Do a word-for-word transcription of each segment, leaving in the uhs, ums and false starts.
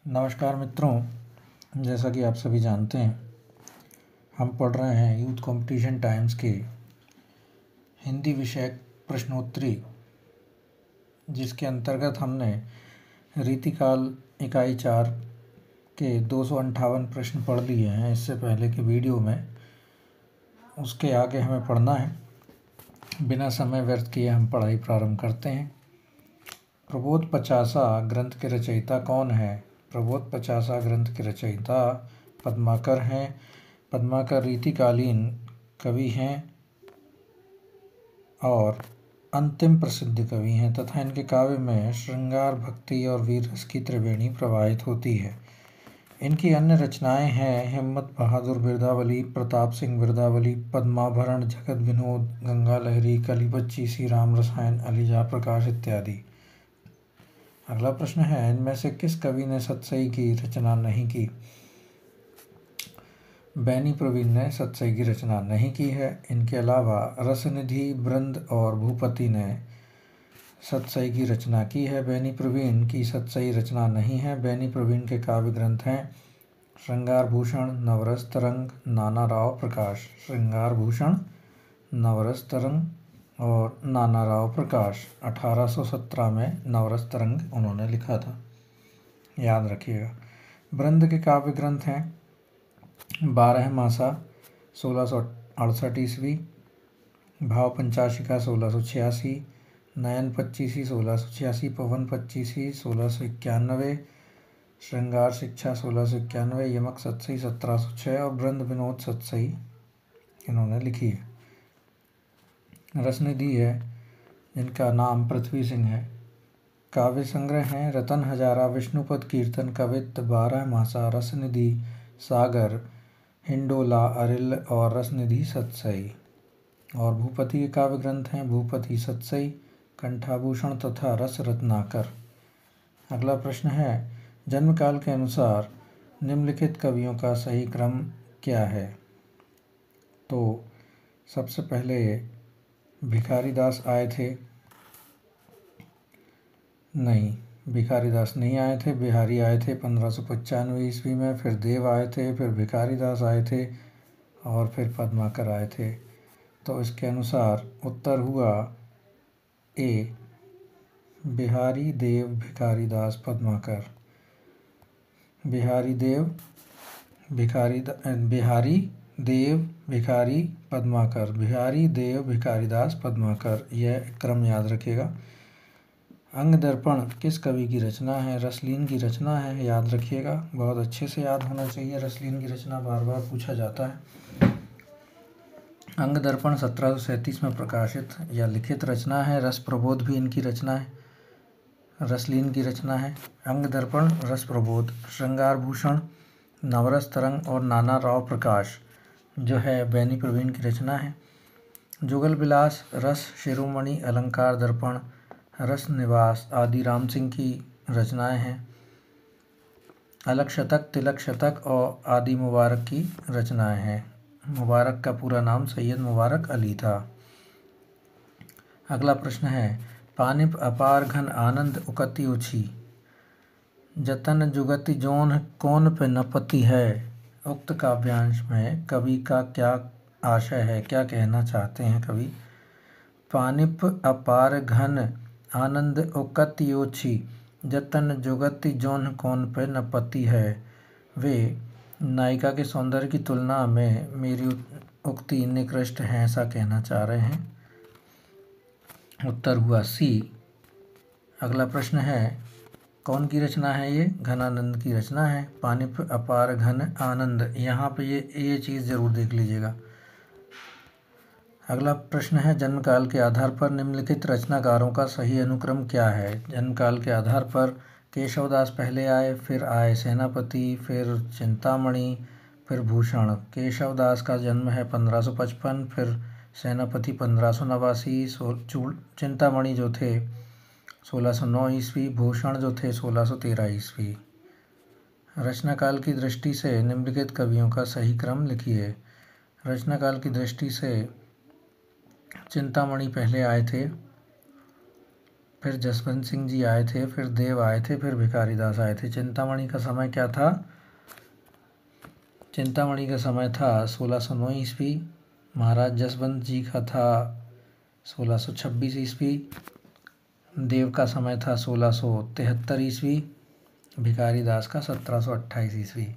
नमस्कार मित्रों, जैसा कि आप सभी जानते हैं, हम पढ़ रहे हैं यूथ कंपटीशन टाइम्स के हिंदी विषयक प्रश्नोत्तरी, जिसके अंतर्गत हमने रीतिकाल इकाई चार के दो सौ अंठावन प्रश्न पढ़ लिए हैं इससे पहले के वीडियो में। उसके आगे हमें पढ़ना है। बिना समय व्यर्थ किए हम पढ़ाई प्रारंभ करते हैं। प्रबोध पचासा ग्रंथ के रचयिता कौन है? प्रबोध पचासा ग्रंथ के रचयिता पद्माकर हैं। पद्माकर रीतिकालीन कवि हैं और अंतिम प्रसिद्ध कवि हैं तथा इनके काव्य में श्रृंगार, भक्ति और वीर रस की त्रिवेणी प्रवाहित होती है। इनकी अन्य रचनाएं हैं हिम्मत बहादुर बिरदावली, प्रताप सिंह बिरदावली, पद्माभरण, जगत विनोद, गंगा लहरी, कली बच्ची, श्री राम रसायन, अलीजा प्रकाश इत्यादि। अगला प्रश्न है, इनमें से किस कवि ने सतसई की रचना नहीं की? बैनी प्रवीण ने सतसई की रचना नहीं की है। इनके अलावा रसनिधि, बृंद और भूपति ने सतसई की रचना की है। बैनी प्रवीण की सतसई रचना नहीं है। बैनी प्रवीण के काव्य ग्रंथ हैं श्रृंगार भूषण, नवरस तरंग, नाना राव प्रकाश। श्रृंगार भूषण, नवरस तरंग और नाना राव प्रकाश। अठारह सौ सत्रह में नवरस तरंग उन्होंने लिखा था, याद रखिएगा। बृंद के काव्य ग्रंथ हैं बारह मासा सोलह सौ अड़सठ ईस्वी, भाव पंचाशिका सोलह सौ छियासी, नयन पच्चीसी सोलह सौ छियासी, पवन पच्चीसी सोलह सौ इक्यानवे, श्रृंगार शिक्षा सोलह सौ इक्यानवे, यमक सतसई सत्रह सौ छः और बृंद विनोद सतसई इन्होंने लिखी है। रसनिधि है जिनका नाम पृथ्वी सिंह है। काव्य संग्रह हैं रतन हजारा, विष्णुपद कीर्तन, कवित्त, बारह मासा, रसनिधि, सागर, हिंडोला, अरिल और रसनिधि सतसई। और भूपति के काव्य ग्रंथ हैं भूपति सतसई, कंठाभूषण तथा रस रत्नाकर। अगला प्रश्न है, जन्मकाल के अनुसार निम्नलिखित कवियों का सही क्रम क्या है? तो सबसे पहले भिखारी दास आए थे। नहीं, भिखारी दास नहीं आए थे। बिहारी आए थे पंद्रह सौ पचानवे ईस्वी में, फिर देव आए थे, फिर भिखारी दास आए थे और फिर पद्माकर आए थे। तो इसके अनुसार उत्तर हुआ ए, बिहारी देव भिखारी दास पद्माकर। बिहारी देव भिखारी बिहारी देव भिखारी पद्माकर। बिहारी देव भिखारी दास पद्माकर, यह क्रम याद रखिएगा। अंग दर्पण किस कवि की रचना है? रसलीन की रचना है, याद रखिएगा। बहुत अच्छे से याद होना चाहिए, रसलीन की रचना बार बार पूछा जाता है। अंग दर्पण सत्रह सौ सैंतीस में प्रकाशित या लिखित रचना है। रस प्रबोध भी इनकी रचना है, रसलीन की रचना है। अंग दर्पण, रस प्रबोध, श्रृंगार भूषण, नवरस तरंग और नाना राव प्रकाश जो है बैनी प्रवीण की रचना है। जुगल विलास, रस शिरोमणि, अलंकार दर्पण, रस निवास आदि राम सिंह की रचनाएं हैं। अलग शतक, तिलक शतक और आदि मुबारक की रचनाएं हैं। मुबारक का पूरा नाम सैयद मुबारक अली था। अगला प्रश्न है, पानिप अपार घन आनंद उकति उछी, जतन जुगति जोन कौन पे नपति है। उक्त काव्यांश में कवि का क्या आशय है, क्या कहना चाहते हैं कवि? पानिप अपार घन आनंद उकति ओछी, जतन जुगति जोन कौन पे नपति है। वे नायिका के सौंदर्य की तुलना में मेरी उक्ति निकृष्ट है, ऐसा कहना चाह रहे हैं। उत्तर हुआ सी। अगला प्रश्न है, कौन की रचना है ये? घनानंद की रचना है। पानिप अपार घन आनंद, यहाँ पे ये ये चीज़ ज़रूर देख लीजिएगा। अगला प्रश्न है, जन्मकाल के आधार पर निम्नलिखित रचनाकारों का सही अनुक्रम क्या है? जन्मकाल के आधार पर केशवदास पहले आए, फिर आए सेनापति, फिर चिंतामणि, फिर भूषण। केशवदास का जन्म है पंद्रह सौ पचपन, फिर सेनापति पंद्रह सौ नवासी, चिंतामणि जो थे सोलह सौ नौ ईस्वी, भूषण जो थे सोलह सौ तेरह ईस्वी। रचनाकाल की दृष्टि से निम्नलिखित कवियों का सही क्रम लिखिए। रचनाकाल की दृष्टि से चिंतामणि पहले आए थे, फिर जसवंत सिंह जी आए थे, फिर देव आए थे, फिर भिखारी दास आए थे। चिंतामणि का समय क्या था? चिंतामणि का समय था सोलह सौ नौ ईस्वी। महाराज जसवंत जी का था सोलह सौ छब्बीस ईस्वी। देव का समय था सोलह सौ तिहत्तर ईस्वी। भिखारी दास का सत्रह सौ अट्ठाईस ईस्वी।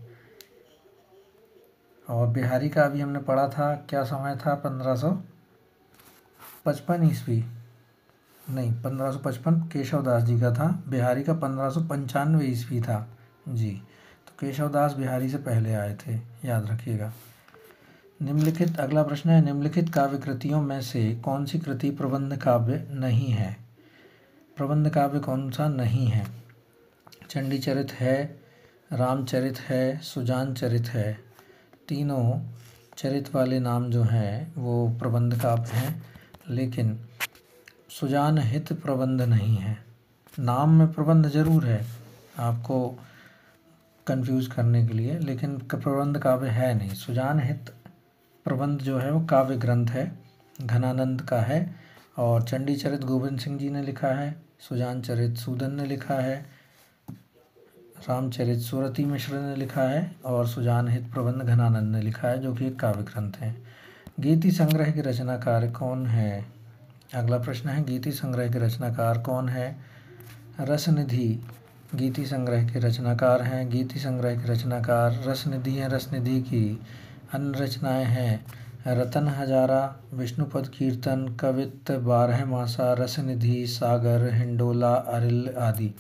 और बिहारी का अभी हमने पढ़ा था, क्या समय था? पंद्रह सौ पचपन ईस्वी। नहीं, पंद्रह सौ पचपन केशव दास जी का था। बिहारी का पंद्रह सौ पंचानवे ईस्वी था जी। तो केशव दास बिहारी से पहले आए थे, याद रखिएगा। निम्नलिखित अगला प्रश्न है, निम्नलिखित काव्य कृतियों में से कौन सी कृति प्रबंध काव्य नहीं है? प्रबंध काव्य कौन सा नहीं है? चंडी चरित है, रामचरित है, सुजान चरित है। तीनों चरित वाले नाम जो हैं वो प्रबंध काव्य हैं, लेकिन सुजान हित प्रबंध नहीं है। नाम में प्रबंध जरूर है आपको कंफ्यूज करने के लिए, लेकिन प्रबंध काव्य है नहीं। सुजान हित प्रबंध जो है वो काव्य ग्रंथ है, घनानंद का है। और चंडी चरित गोविंद सिंह जी ने लिखा है, सुजान चरित सूदन ने लिखा है, रामचरित सुरति मिश्र ने लिखा है, और सुजान हित प्रबंध घनानंद ने लिखा है, जो कि एक काव्य ग्रंथ है। गीति संग्रह के रचनाकार कौन है? अगला प्रश्न है, गीति संग्रह के रचनाकार कौन है? रसनिधि गीति संग्रह के रचनाकार हैं। गीति संग्रह के रचनाकार रसनिधि हैं। रसनिधि की अन्य रचनाएं हैं रतन हजारा, विष्णुपद कीर्तन, कवित्त बारहमासा, रसनिधि, सागर, हिंडोला, अरिल आदि।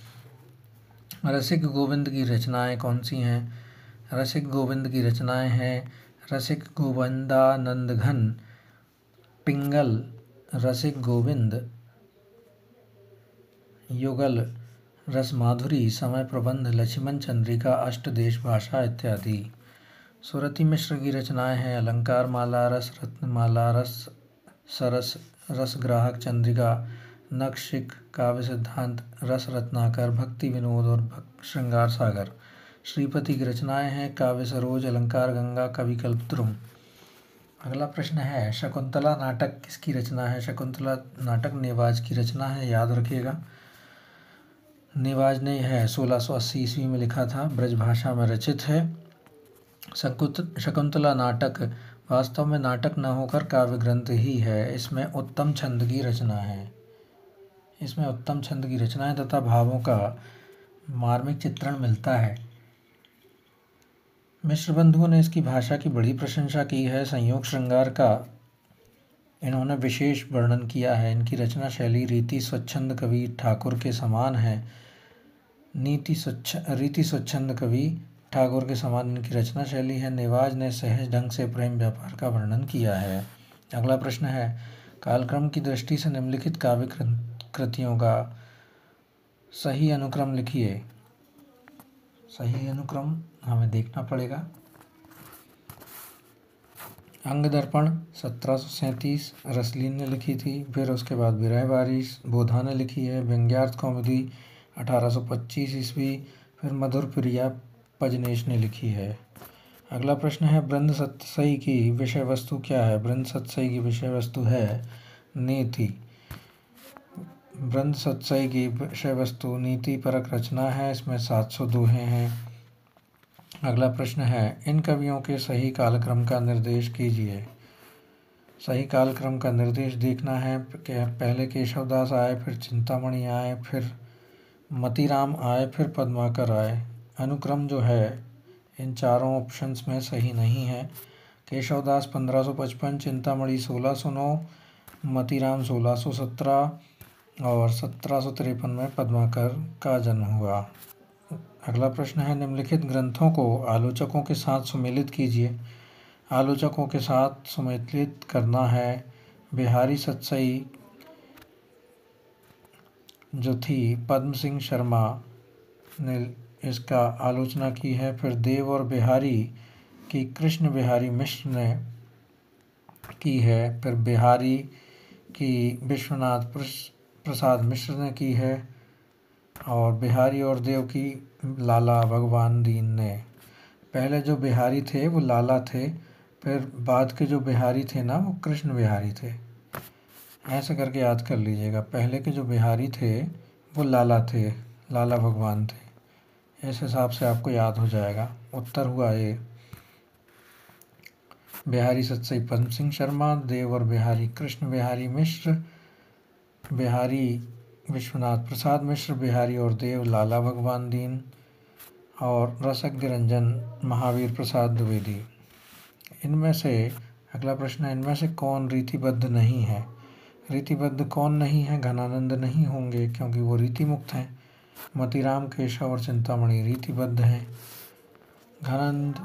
रसिक गोविंद की रचनाएं कौन सी हैं? रसिक गोविंद की रचनाएं हैं रसिक गोविंदानंद घन, पिंगल, रसिक गोविंद, युगल, रस माधुरी, समय प्रबंध, लक्ष्मण चंद्रिका, अष्टदेश भाषा इत्यादि। सुरति मिश्र की रचनाएं हैं अलंकार माला, रस रत्नमाला, रस सरस, रस ग्राहक चंद्रिका, नक्षिक, काव्य सिद्धांत, रस रत्नाकर, भक्ति विनोद और भक्त श्रृंगार सागर। श्रीपति की रचनाएं हैं काव्य सरोज, अलंकार गंगा, कवि कल्पद्रुम। अगला प्रश्न है, शकुंतला नाटक किसकी रचना है? शकुंतला नाटक नेवाज की रचना है, याद रखिएगा। नेवाज ने है सोलह सौ अस्सी ईस्वी में लिखा था, ब्रजभाषा में रचित है। शकुंत शकुंतला नाटक वास्तव में नाटक न होकर काव्य ग्रंथ ही है। इसमें उत्तम छंद की रचना है इसमें उत्तम छंद की रचना है तथा भावों का मार्मिक चित्रण मिलता है। मिश्र बंधुओं ने इसकी भाषा की बड़ी प्रशंसा की है। संयोग श्रृंगार का इन्होंने विशेष वर्णन किया है। इनकी रचना शैली रीति स्वच्छंद कवि ठाकुर के समान है। नीति स्वच्छ रीति स्वच्छंद कवि ठाकुर के समान इनकी रचना शैली है। नेवाज ने सहज ढंग से प्रेम व्यापार का वर्णन किया है। अगला प्रश्न है, कालक्रम की दृष्टि से निम्नलिखित काव्य कृतियों का सही अनुक्रम लिखिए। सही अनुक्रम हमें देखना पड़ेगा। अंग दर्पण सत्रह सौ सैंतीस रसलीन ने लिखी थी। फिर उसके बाद विरह बारिश बोधा ने लिखी है। व्यंग्यार्थ कौमुदी अठारह सौ पच्चीस ईस्वी। फिर मधुर प्रिया पजनेश ने लिखी है। अगला प्रश्न है, बृंद सत्सई की विषय वस्तु क्या है? बृंद सत्सई की विषय वस्तु है नीति। बृंद सत्सई की विषय वस्तु नीति परक रचना है। इसमें सात सौ दोहे हैं। अगला प्रश्न है, इन कवियों के सही कालक्रम का निर्देश कीजिए। सही कालक्रम का निर्देश देखना है। पहले केशवदास आए, फिर चिंतामणि आए, फिर मतीराम आए, फिर पद्माकर आए। अनुक्रम जो है इन चारों ऑप्शंस में सही नहीं है। केशवदास पंद्रह सौ पचपन, चिंतामणि सोलह सौ नौ, मतीराम सोलह सौ सत्रह और सत्रह सौ तिरपन में पद्माकर का जन्म हुआ। अगला प्रश्न है, निम्नलिखित ग्रंथों को आलोचकों के साथ सुमेलित कीजिए। आलोचकों के साथ सुमेलित करना है। बिहारी सत्सई जो थी पद्म सिंह शर्मा ने इसका आलोचना की है। फिर देव और बिहारी की कृष्ण बिहारी मिश्र ने की है। फिर बिहारी की विश्वनाथ प्रसाद मिश्र ने की है। और बिहारी और देव की लाला भगवान दीन ने। पहले जो बिहारी थे वो लाला थे, फिर बाद के जो बिहारी थे ना वो कृष्ण बिहारी थे। ऐसे करके याद कर लीजिएगा। पहले के जो बिहारी थे वो लाला थे, लाला भगवान थे। इस हिसाब से आपको याद हो जाएगा। उत्तर हुआ ए। बिहारी सतसई पद्म सिंह शर्मा, देव और बिहारी कृष्ण बिहारी मिश्र, बिहारी विश्वनाथ प्रसाद मिश्र, बिहारी और देव लाला भगवान दीन, और रसज्ञ रंजन महावीर प्रसाद द्विवेदी। इनमें से अगला प्रश्न है, इनमें से कौन रीतिबद्ध नहीं है? रीतिबद्ध कौन नहीं है? घनानंद नहीं होंगे क्योंकि वो रीति मुक्त हैं। मतीराम, केशव और चिंतामणि रीतिबद्ध हैं। घनानंद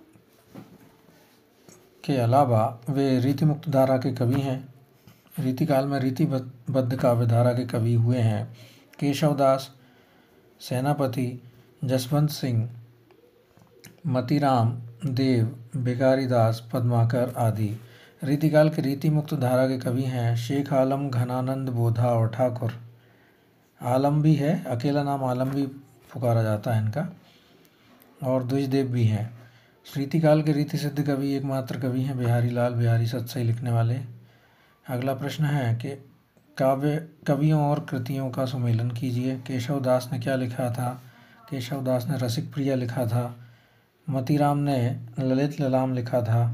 के अलावा वे रीति मुक्त धारा के कवि हैं। रीतिकाल में रीतिबद्ध काव्य धारा के कवि हुए हैं केशवदास, सेनापति, जसवंत सिंह, मतीराम, देव, भिखारीदास, पद्माकर आदि। रीतिकाल के रीति मुक्त धारा के कवि हैं शेख आलम, घनानंद, बोधा और ठाकुर। आलम भी है, अकेला नाम आलम भी पुकारा जाता है इनका, और द्विजदेव भी हैं। रीतिकाल के रीति सिद्ध कवि एकमात्र कवि हैं बिहारी लाल बिहारी सतसई लिखने वाले। अगला प्रश्न है कि काव्य कवियों और कृतियों का सुमेलन कीजिए। केशवदास ने क्या लिखा था? केशवदास ने रसिक प्रिया लिखा था। मतीराम ने ललित ललाम लिखा था।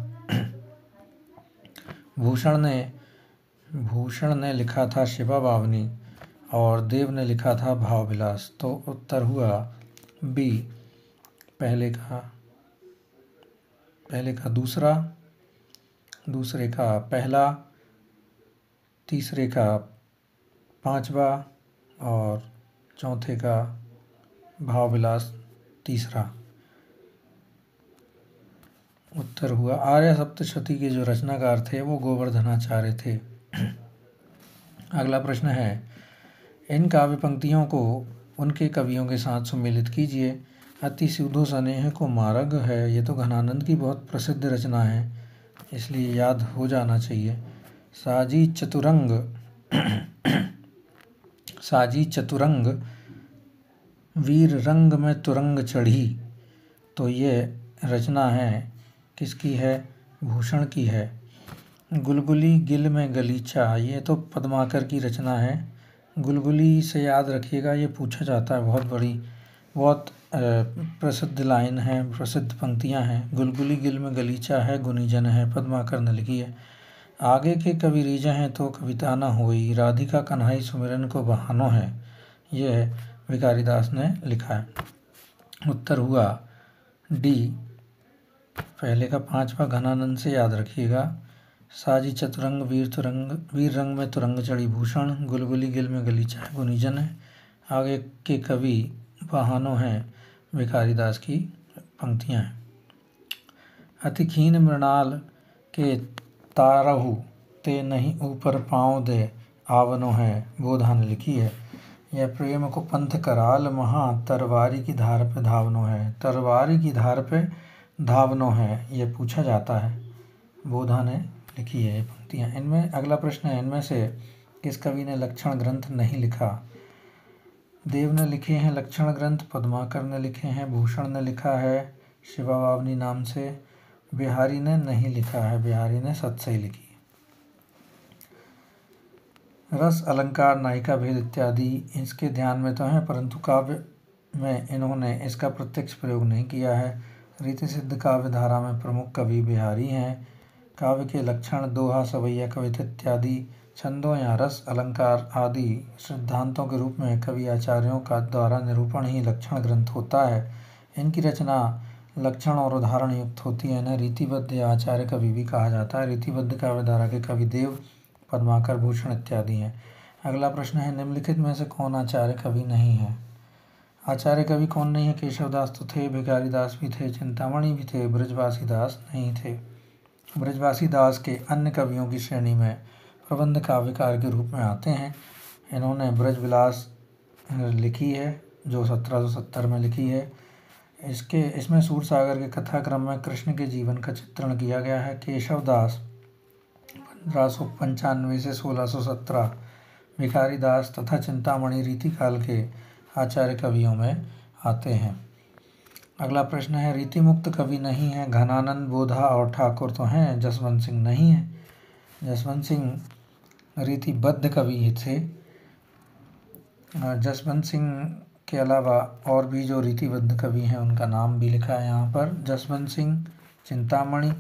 भूषण ने भूषण ने लिखा था शिवा बावनी, और देव ने लिखा था भाव विलास। तो उत्तर हुआ बी, पहले का पहले का दूसरा, दूसरे का पहला, तीसरे का पांचवा और चौथे का भाव विलास तीसरा। उत्तर हुआ आर्य सप्तशती के जो रचनाकार थे वो गोवर्धनाचार्य थे। अगला प्रश्न है, इन काव्य पंक्तियों को उनके कवियों के साथ सुमेलित कीजिए। अति सीधो स्नेह को मार्ग है, ये तो घनानंद की बहुत प्रसिद्ध रचना है, इसलिए याद हो जाना चाहिए। साजी चतुरंग साजी चतुरंग वीर रंग में तुरंग चढ़ी, तो ये रचना है किसकी है? भूषण की है। गुलगुली गिल में गलीचा, ये तो पद्माकर की रचना है। गुलगुली से याद रखिएगा, ये पूछा जाता है, बहुत बड़ी बहुत प्रसिद्ध लाइन है, प्रसिद्ध पंक्तियां हैं। गुलगुली गिल में गलीचा है, गुनीजन है, पद्माकर ने लिखी है। आगे के कवि रीजा हैं तो कविता न होई, राधिका कन्हई सुमिरन को बहानो है, ये भिखारीदास ने लिखा है। उत्तर हुआ डी, पहले का पांचवा घनानंद से याद रखिएगा। साजी चतुरंग वीर तुरंग वीर रंग में तुरंग चढ़ी भूषण, गुलगुली गिल में गलीचा है गुनीजन है। आगे के कवि बहानो हैं, भिखारीदास की पंक्तियां हैं। अति खीन मृणाल के तारहु ते नहीं ऊपर पाँव दे आवनो है, बोधा ने लिखी है। यह प्रेम को पंथ कराल महा तरवारी की धार पे धावनो है, तरवारी की धार पे धावनो है, ये पूछा जाता है, बोधा ने लिखी है ये पंक्तियाँ। इनमें अगला प्रश्न है, इनमें से किस कवि ने लक्षण ग्रंथ नहीं लिखा? देव ने लिखे हैं लक्षण ग्रंथ, पद्माकर ने लिखे हैं, भूषण ने लिखा है शिवा बावनी नाम से, बिहारी ने नहीं लिखा है, बिहारी ने सतसई लिखी। रस अलंकार नायिका भेद इत्यादि इसके ध्यान में तो हैं, परंतु काव्य में इन्होंने इसका प्रत्यक्ष प्रयोग नहीं किया है। रीति सिद्ध काव्य धारा में प्रमुख कवि बिहारी हैं। काव्य के लक्षण दोहा, सवैया, कविता इत्यादि छंदों या रस अलंकार आदि सिद्धांतों के रूप में कवि आचार्यों का द्वारा निरूपण ही लक्षण ग्रंथ होता है। इनकी रचना लक्षण और उदाहरण युक्त होती है। इन्हें रीतिबद्ध या आचार्य कवि भी कहा जाता है। रीतिबद्ध काव्य धारा के कवि देव, पद्माकर, भूषण इत्यादि हैं। अगला प्रश्न है, निम्नलिखित में से कौन आचार्य कवि नहीं है? आचार्य कवि कौन नहीं है? केशवदास तो थे, भिखारीदास भी थे, चिंतामणि भी थे, बृजवासी दास नहीं थे। बृजवासी दास के अन्य कवियों की श्रेणी में प्रबंध काव्यकार के रूप में आते हैं। इन्होंने ब्रजविलास लिखी है जो सत्रह सौ सत्तर में लिखी है। इसके इसमें सूरसागर के कथाक्रम में कृष्ण के जीवन का चित्रण किया गया है। केशवदास पंद्रह सौ पंचानवे से सोलह सौ सत्रह, भिखारीदास तथा चिंतामणि रीतिकाल के आचार्य कवियों में आते हैं। अगला प्रश्न है, रीति मुक्त कवि नहीं है? घनानंद, बोधा और ठाकुर तो हैं, जसवंत सिंह नहीं है। जसवंत सिंह रीतिबद्ध कवि थे। जसवंत सिंह के अलावा और भी जो रीतिबद्ध कवि हैं उनका नाम भी लिखा है यहाँ पर। जसवंत सिंह, चिंतामणि,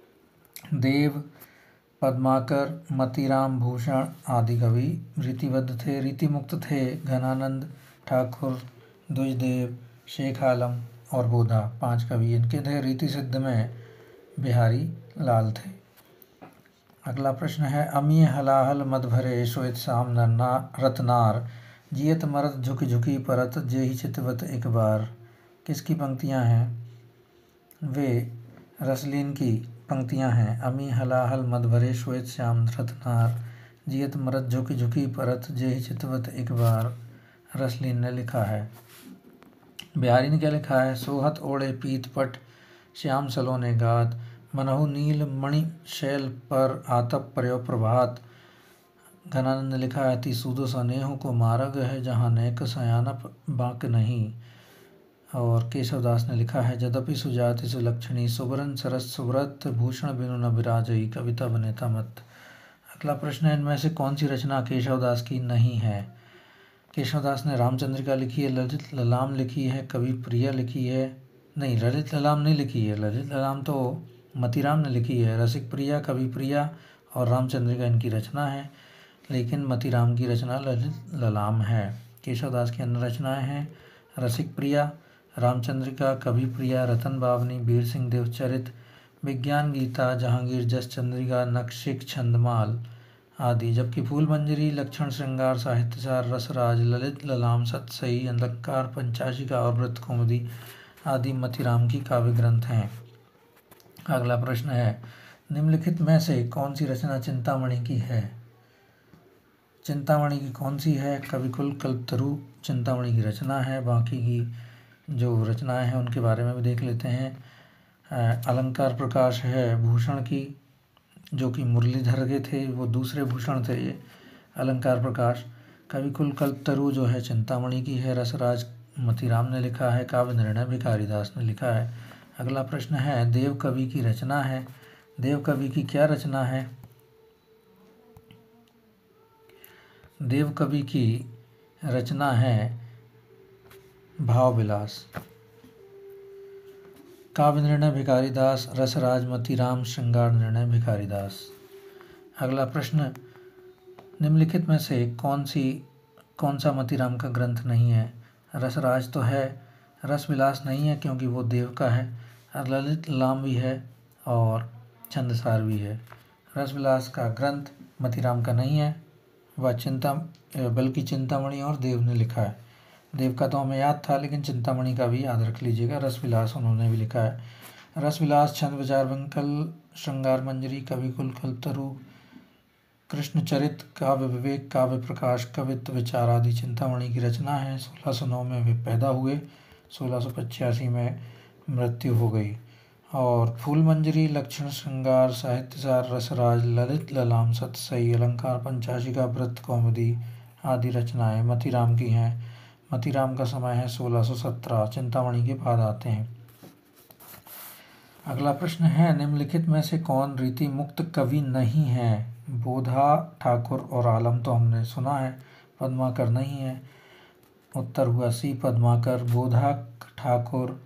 देव, पद्माकर, मतीराम, भूषण आदि कवि रीतिबद्ध थे। रीतिमुक्त थे घनानंद, ठाकुर, द्विजदेव, शेख आलम और बोधा, पांच कवि इनके थे। रीति सिद्ध में बिहारी लाल थे। अगला प्रश्न है, अमीय हलाहल मद भरे श्वेत श्याम नरना रत्नार, जियत मरत झुकी झुकी परत जेहि चितवत एक बार। किसकी पंक्तियां हैं? वे रसलीन की पंक्तियां हैं। अमी हलाहल मद भरे श्वेत श्याम रत्नार, जियत मरत झुकी झुकी परत जेहि चितवत एक बार, रसलीन ने लिखा है। बिहारी ने क्या लिखा है? सोहत ओढ़े पीत पट श्याम सलोने गात, मनहु नील मणि शैल पर आतप पर्यो प्रभात। घनानंद ने लिखा है, ती सूदो सनेहु को मार्ग है जहाँ नेक सयानप बांक नहीं। और केशवदास ने लिखा है, यद्यपि सुजाति सुलक्षणी सुबरन सरस सुव्रत, भूषण बिनु न विराजई कविता बनेता मत। अगला प्रश्न है, इनमें से कौन सी रचना केशवदास की नहीं है? केशवदास ने रामचंद्रिका लिखी है, ललित ललाम लिखी है, कवि प्रिया लिखी है, नहीं ललित ललाम नहीं लिखी है, ललित ललाम तो मतीराम ने लिखी है। रसिक प्रिया, कवि प्रिया और रामचंद्रिका इनकी रचना है, लेकिन मतीराम की रचना ललित ललाम है। केशवदास की अन्य रचनाएं हैं रसिक प्रिया, रामचंद्रिका, कवि प्रिया, रतन बावनी, वीर सिंह देवचरित, विज्ञान गीता, जहांगीर जस चंद्रिका, नक्शिक, छंदमाल आदि। जबकि फूल मंजरी, लक्षण श्रृंगार, साहित्यसार, रसराज, ललित ललाम, सतसई, अलंकार, पंचाशिका और वृत्त कौमुदी आदि मतीराम की काव्य ग्रंथ हैं। अगला प्रश्न है, निम्नलिखित में से कौन सी रचना चिंतामणि की है? चिंतामणि की कौन सी है? कविकुल कल्पतरु चिंतामणि की रचना है। बाकी की जो रचनाएं हैं उनके बारे में भी देख लेते हैं। अलंकार प्रकाश है भूषण की, जो कि मुरलीधर के थे, वो दूसरे भूषण थे ये अलंकार प्रकाश। कविकुल कल्पतरु जो है चिंतामणि की है, रसराज मतीराम ने लिखा है, काव्य निर्णय भिखारीदास ने लिखा है। अगला प्रश्न है, देव कवि की रचना है। देव कवि की क्या रचना है? देव कवि की रचना है भाव विलास। काव्य निर्णय भिखारीदास, रसराज मतीराम, श्रृंगार निर्णय भिखारीदास। अगला प्रश्न, निम्नलिखित में से कौन सी कौन सा मतीराम का ग्रंथ नहीं है? रसराज तो है, रसविलास नहीं है क्योंकि वो देव का है, ललित ललाम भी है और छंदसार भी है। रसविलास का ग्रंथ मतीराम का नहीं है, वह चिंता बल्कि चिंतामणि और देव ने लिखा है। देव का तो हमें याद था, लेकिन चिंतामणि का भी याद रख लीजिएगा, रसविलास उन्होंने भी लिखा है। रसविलास, छंद विचार वंकल, श्रृंगार मंजरी, कविकुल कल्पतरु, कृष्णचरित, काव्य विवेक, काव्य प्रकाश, कवित्व विचार आदि चिंतामणि की रचना है। सोलह सौ नौ में वे पैदा हुए, सोलह सौ पचासी में मृत्यु हो गई। और फूल मंजरी, लक्षण श्रृंगार, साहित्यसार, रसराज, ललित ललाम, सतसई, अलंकार, पंचाशिका, वृत्त कौमुदी आदि रचनाएं मतीराम की हैं। मतीराम का समय है सोलह सौ सत्रह, चिंतामणि के बाद आते हैं। अगला प्रश्न है, निम्नलिखित में से कौन रीति मुक्त कवि नहीं है? बोधा, ठाकुर और आलम तो हमने सुना है, पद्माकर नहीं है। उत्तर हुआ सी, पद्माकर। बोधा, ठाकुर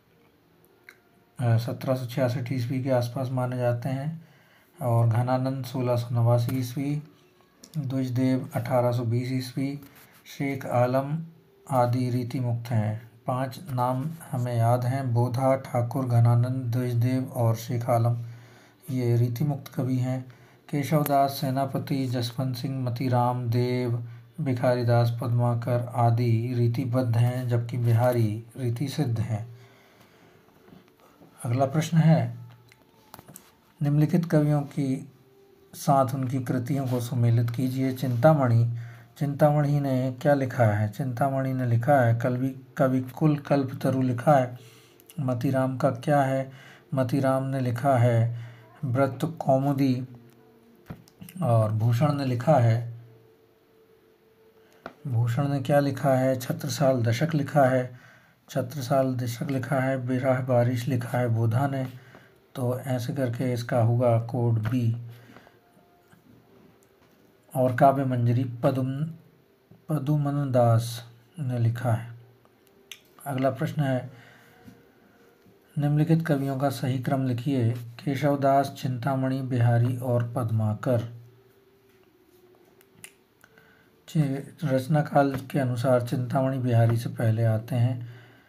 सत्रह सौ छियासठ ईस्वी के आसपास माने जाते हैं और घनानंद सोलह सौ नवासी ईस्वी, द्विजदेव अठारह सौ बीस ईस्वी, शेख आलम आदि रीति मुक्त हैं। पांच नाम हमें याद हैं, बोधा, ठाकुर, घनानंद, द्विजदेव और शेख आलम, ये रीति मुक्त कवि हैं। केशवदास, सेनापति, जसवंत सिंह, मतीराम, देव, भिखारीदास, पद्माकर आदि रीतिबद्ध हैं, जबकि बिहारी रीति सिद्ध हैं। अगला प्रश्न है, निम्नलिखित कवियों की साथ उनकी कृतियों को सुमेलित कीजिए। चिंतामणि चिंतामणि ने क्या लिखा है? चिंतामणि ने लिखा है कवि कविकुल कल्पतरु लिखा है। मतीराम का क्या है? मतीराम ने लिखा है वृत्त कौमुदी और भूषण ने लिखा है भूषण ने क्या लिखा है? छत्रसाल दशक लिखा है छत्रसाल दशक लिखा है। बिरह बारिश लिखा है बोधा ने। तो ऐसे करके इसका होगा कोड बी। और काव्य मंजरी पदुम पदुमन दास ने लिखा है। अगला प्रश्न है, निम्नलिखित कवियों का सही क्रम लिखिए। केशवदास, चिंतामणि, बिहारी और पद्माकर। रचना काल के अनुसार चिंतामणि बिहारी से पहले आते हैं।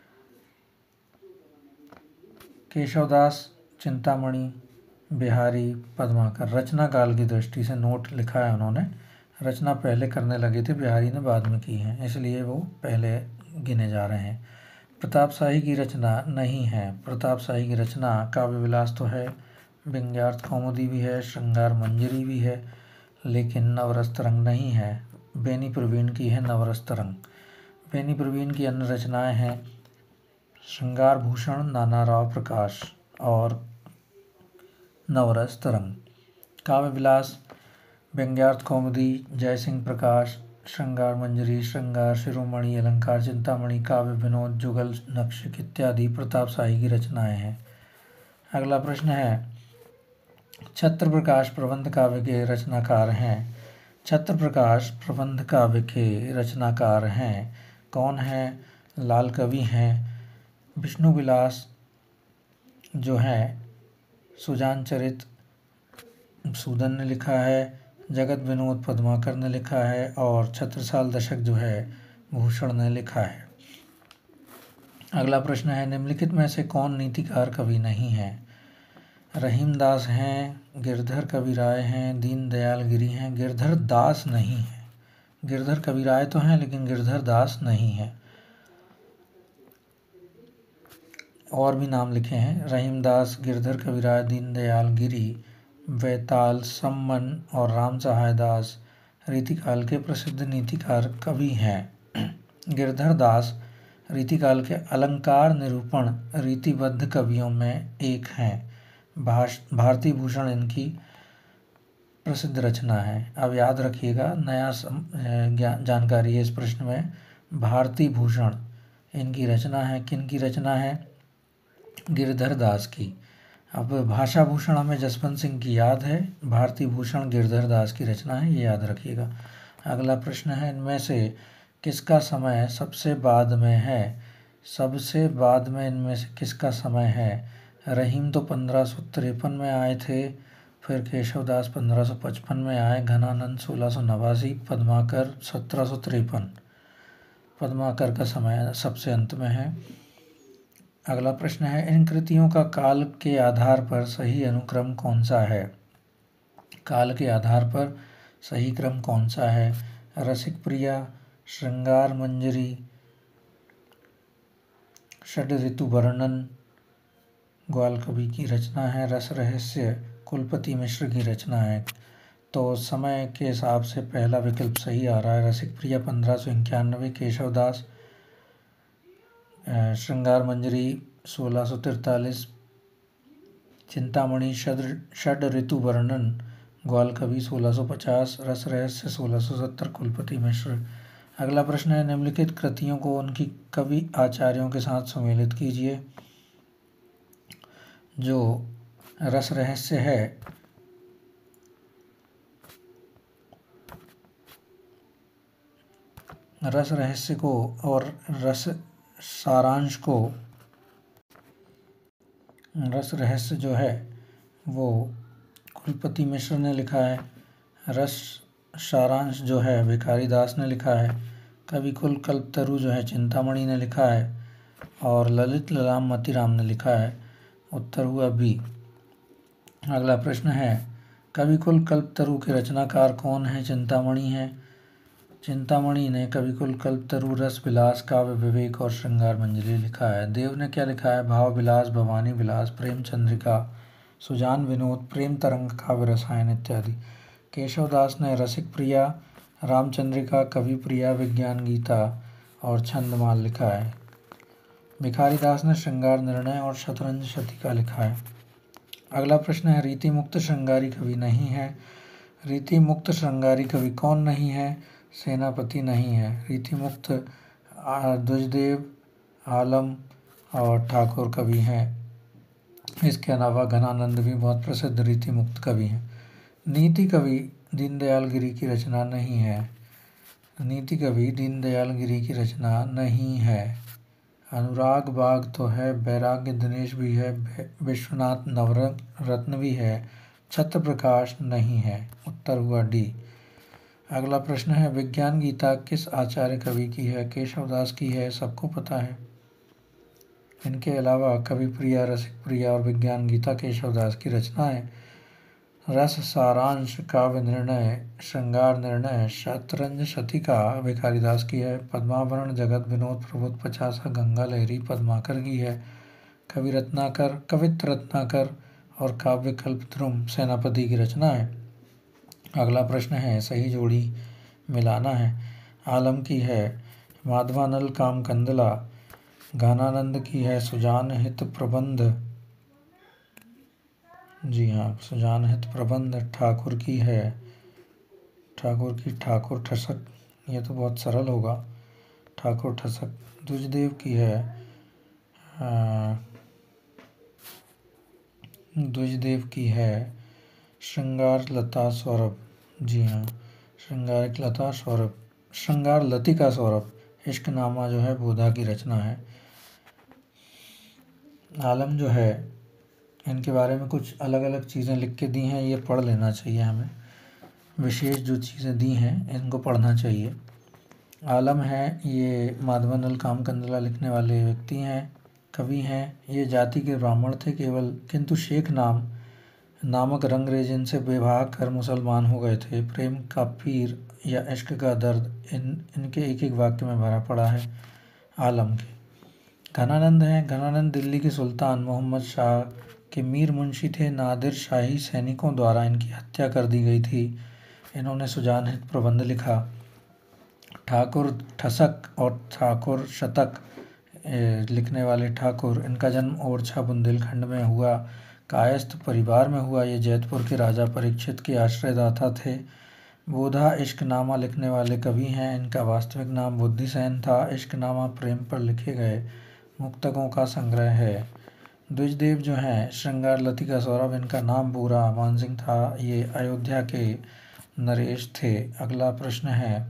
केशवदास, चिंतामणि, बिहारी, पद्माकर। रचना काल की दृष्टि से नोट लिखा है उन्होंने। रचना पहले करने लगे थे, बिहारी ने बाद में की है, इसलिए वो पहले गिने जा रहे हैं। प्रताप शाही की रचना नहीं है। प्रताप शाही की रचना काव्य विलास तो है, व्यंग्यार्थ कौमुदी भी है, श्रृंगार मंजरी भी है, लेकिन नवरस तरंग नहीं है। बेनी प्रवीण की है नवरस तरंग। बेनी प्रवीण की अन्य रचनाएं हैं श्रृंगार भूषण, नानाराव प्रकाश और नवरस तरंग। काव्य विलास, व्यंग्यार्थ कौमुदी, जयसिंह प्रकाश, श्रृंगार मंजरी, श्रृंगार शिरोमणि, अलंकार चिंतामणि, काव्य विनोद, जुगल नक्षिक इत्यादि प्रताप शाही की रचनाएं हैं। अगला प्रश्न है, छत्र प्रकाश प्रबंध काव्य के रचनाकार हैं। छत्र प्रकाश प्रबंध काव्य के रचनाकार हैं। कौन हैं? लाल कवि हैं, विष्णु विलास जो है सुजान चरित सूदन ने लिखा है, जगत विनोद पद्माकर ने लिखा है और छत्रसाल दशक जो है भूषण ने लिखा है। अगला प्रश्न है, निम्नलिखित में से कौन नीतिकार कवि नहीं है? रहीमदास हैं, गिरधर कविराय हैं, दीनदयाल गिरी हैं, गिरधर दास नहीं है। गिरधर कविराय तो हैं लेकिन गिरधर दास नहीं है। और भी नाम लिखे हैं, रहीमदास, गिरधर कविराय, दीनदयाल गिरी, वैताल, सम्मन और राम सहाय दास रीतिकाल के प्रसिद्ध नीतिकार कवि हैं। गिरधर दास रीतिकाल के अलंकार निरूपण रीतिबद्ध कवियों में एक हैं। भाष भारती भूषण इनकी प्रसिद्ध रचना है। अब याद रखिएगा, नया जानकारी है इस प्रश्न में। भारती भूषण इनकी रचना है। किन की रचना है? गिरधर दास की। अब भाषा भूषण हमें जसवंत सिंह की याद है, भारती भूषण गिरधर दास की रचना है, ये याद रखिएगा। अगला प्रश्न है, इनमें से किसका समय सबसे बाद में है? सबसे बाद में इनमें से किसका समय है? रहीम तो पंद्रह सौ तिरपन में आए थे, फिर केशवदास पंद्रह सौ पचपन में आए, घनानंद सोलह सौ नवासी, पद्माकर सत्रह सौ तिरपन। पद्माकर का समय सबसे अंत में है। अगला प्रश्न है, इन कृतियों का काल के आधार पर सही अनुक्रम कौन सा है? काल के आधार पर सही क्रम कौन सा है? रसिक प्रिया, श्रृंगार मंजरी, षड ऋतु वर्णन ग्वाल कवि की रचना है, रस रहस्य कुलपति मिश्र की रचना है। तो समय के हिसाब से पहला विकल्प सही आ रहा है। रसिक प्रिया पंद्रह सौ इक्यानवे, केशवदास श्रृंगार मंजरी सोलह सौ तिरतालीस, चिंतामणि षड षड ऋतु वर्णन ग्वाल कवि सोलह सौ पचास, रस रहस्य सोलह सौ सत्तर, कुलपति मिश्र। अगला प्रश्न है, निम्नलिखित कृतियों को उनकी कवि आचार्यों के साथ सम्मिलित कीजिए। जो रस रहस्य है रस रहस्य को और रस सारांश को रस रहस्य जो है वो कुलपति मिश्र ने लिखा है। रस सारांश जो है भिखारी दास ने लिखा है। कवि कुल कल्पतरु जो है चिंतामणि ने लिखा है और ललित ललाम मतीराम ने लिखा है। उत्तर हुआ बी। अगला प्रश्न है, कवि कुल कल्पतरु के रचनाकार कौन है? चिंतामणि है। चिंतामणि ने कवि कुल कल्पतरु, रस विलास, काव्य विवेक और श्रृंगार मंजरी लिखा है। देव ने क्या लिखा है? भाव विलास, भवानी विलास, प्रेम चंद्रिका, सुजान विनोद, प्रेम तरंग, काव्य रसायन इत्यादि। केशवदास ने रसिक प्रिया, रामचंद्रिका, कवि प्रिया, विज्ञान गीता और छंदमाल लिखा है। भिखारी दास ने श्रृंगार निर्णय और शतरंज शतिका लिखा है। अगला प्रश्न है, रीति मुक्त श्रृंगारी कवि नहीं है। रीति मुक्त श्रृंगारी कवि कौन नहीं है? सेनापति नहीं है। रीति मुक्त द्विजदेव, आलम और ठाकुर कवि हैं। इसके अलावा घनानंद भी बहुत प्रसिद्ध रीति मुक्त कवि हैं। नीति कवि दीनदयाल गिरी की रचना नहीं है। नीति कवि दीनदयाल गिरी की रचना नहीं है। अनुराग बाग तो है, बैराग्य दिनेश भी है, विश्वनाथ नवरत्न भी है, छत्र प्रकाश नहीं है। उत्तर हुआ डी। अगला प्रश्न है, विज्ञान गीता किस आचार्य कवि की है? केशवदास की है, सबको पता है। इनके अलावा कवि प्रिया, रसिक प्रिया और विज्ञान गीता केशवदास की रचना है। रस सारांश, काव्य निर्णय, श्रृंगार निर्णय, शतरंज शतिका भिखारीदास की है। पद्माभरण, जगत विनोद, प्रबोध पचासा, गंगा लहरी पद्माकर की है। कवि रत्नाकर, कवित्र रत्नाकर और काव्य कल्पद्रुम सेनापति की रचना है। अगला प्रश्न है, सही जोड़ी मिलाना है। आलम की है माधवानल काम कंदला, गानानंद की है सुजान हित प्रबंध, जी हाँ सुजान हित प्रबंध। ठाकुर की है ठाकुर की ठाकुर ठसक, ये तो बहुत सरल होगा, ठाकुर ठसक। द्विजदेव की है द्विजदेव की है श्रृंगार लता सौरभ, जी हाँ श्रृंगार लता सौरभ, श्रृंगार लतिका सौरभ। इश्कनामा जो है बोधा की रचना है। आलम जो है इनके बारे में कुछ अलग अलग चीज़ें लिख के दी हैं, ये पढ़ लेना चाहिए हमें। विशेष जो चीज़ें दी हैं इनको पढ़ना चाहिए। आलम है ये माधवानल काम कंदला लिखने वाले व्यक्ति हैं, कवि हैं। ये जाति के ब्राह्मण थे केवल, किंतु शेख नाम नामक रंगरेजिन से विवाह कर मुसलमान हो गए थे। प्रेम का पीर या इश्क का दर्द इन इनके एक एक वाक्य में भरा पड़ा है आलम के। घनानंद हैं, घनानंद दिल्ली के सुल्तान मोहम्मद शाह के मीर मुंशी थे। नादिर शाही सैनिकों द्वारा इनकी हत्या कर दी गई थी। इन्होंने सुजान हित प्रबंध लिखा। ठाकुर ठसक और ठाकुर शतक लिखने वाले ठाकुर, इनका जन्म ओरछा बुंदेलखंड में हुआ। कायस्थ परिवार में हुआ। ये जैतपुर के राजा परीक्षित के आश्रयदाता थे। बोधा इश्कनामा लिखने वाले कवि हैं। इनका वास्तविक नाम बुद्धिसेन था। इश्कनामा प्रेम पर लिखे गए मुक्तकों का संग्रह है। द्विजदेव जो हैं श्रृंगार लतिका सौरभ, इनका नाम पूरा मानसिंह था। ये अयोध्या के नरेश थे। अगला प्रश्न है,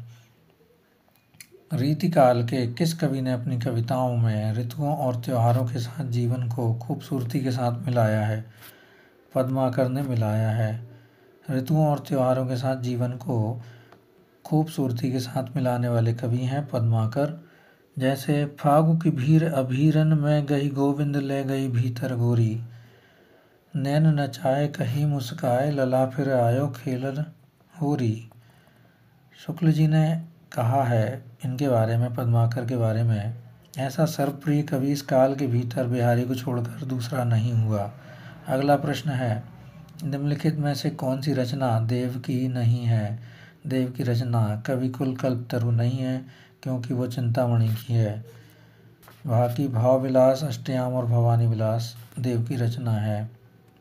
रीतिकाल के किस कवि ने अपनी कविताओं में ऋतुओं और त्योहारों के साथ जीवन को खूबसूरती के साथ मिलाया है? पद्माकर ने मिलाया है। ऋतुओं और त्योहारों के साथ जीवन को खूबसूरती के साथ मिलाने वाले कवि हैं पद्माकर। जैसे फागु की भीर अभीरन में गई, गोविंद ले गई भीतर गोरी, नैन नचाए कहीं मुस्काए, लला फिर आयो खेलन होरी। शुक्ल जी ने कहा है इनके बारे में, पद्माकर के बारे में, ऐसा सर्वप्रिय कवि इस काल के भीतर बिहारी को छोड़कर दूसरा नहीं हुआ। अगला प्रश्न है, निम्नलिखित में से कौन सी रचना देव की नहीं है? देव की रचना कविकुल कल्पतरु नहीं है, क्योंकि वो चिंतामणि की है। बाकी भाव विलास, अष्टयाम और भवानी विलास देव की रचना है।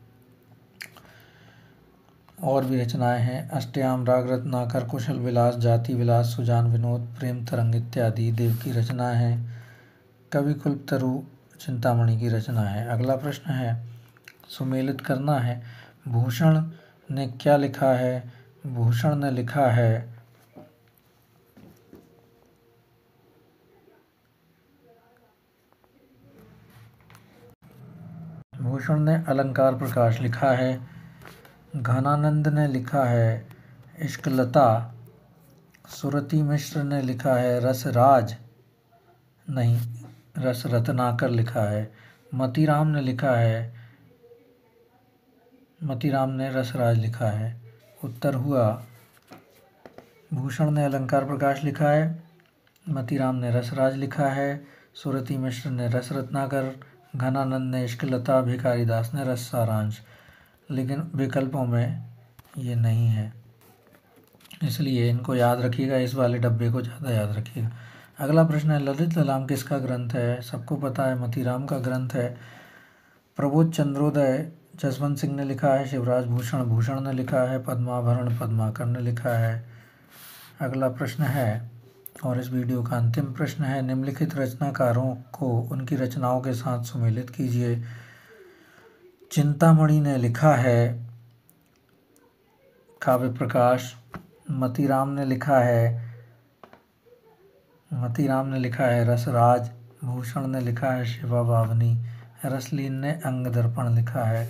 और भी रचनाएं हैं, अष्टयाम, राग रत्नाकर, कुशल विलास, जाति विलास, सुजान विनोद, प्रेम तरंग इत्यादि देव की रचना है। कवि कल्पतरु चिंतामणि की रचना है। अगला प्रश्न है, सुमेलित करना है। भूषण ने क्या लिखा है? भूषण ने लिखा है भूषण ने अलंकार प्रकाश लिखा है। घनानंद ने लिखा है इश्कलता। सुरति मिश्र ने लिखा है रसराज, नहीं रस रत्नाकर लिखा है। मतीराम ने लिखा है मतीराम ने रसराज लिखा है। उत्तर हुआ, भूषण ने अलंकार प्रकाश लिखा है, मतीराम ने रसराज लिखा है, सुरति मिश्र ने रस रत्नाकर, घनानंद ने इश्कलता, भिखारीदास ने रस सारांश। लेकिन विकल्पों में ये नहीं है, इसलिए इनको याद रखिएगा, इस वाले डब्बे को ज़्यादा याद रखिएगा। अगला प्रश्न है, ललित ललाम किसका ग्रंथ है? सबको पता है मतीराम का ग्रंथ है। प्रबोध चंद्रोदय जसवंत सिंह ने लिखा है। शिवराज भूषण भूषण ने लिखा है। पद्माभरण पद्माकर ने लिखा है। अगला प्रश्न है और इस वीडियो का अंतिम प्रश्न है, निम्नलिखित रचनाकारों को उनकी रचनाओं के साथ सुमेलित कीजिए। चिंतामणि ने लिखा है काव्य प्रकाश। मतीराम ने लिखा है मतीराम ने लिखा है रसराज। भूषण ने लिखा है शिवा बावनी। रसलीन ने अंग दर्पण लिखा है।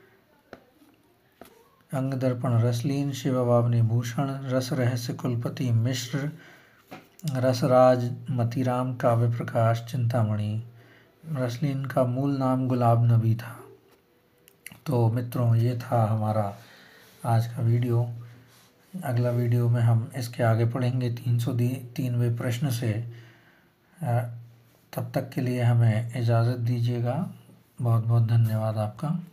अंग दर्पण रसलीन, शिवा बावनी भूषण, रस रहस्य कुलपति मिश्र, रसराज मतीराम, काव्य प्रकाश चिंतामणि। रसलीन का मूल नाम गुलाब नबी था। तो मित्रों, ये था हमारा आज का वीडियो। अगला वीडियो में हम इसके आगे पढ़ेंगे तीन सौ तीनवें प्रश्न से। तब तक के लिए हमें इजाज़त दीजिएगा। बहुत बहुत धन्यवाद आपका।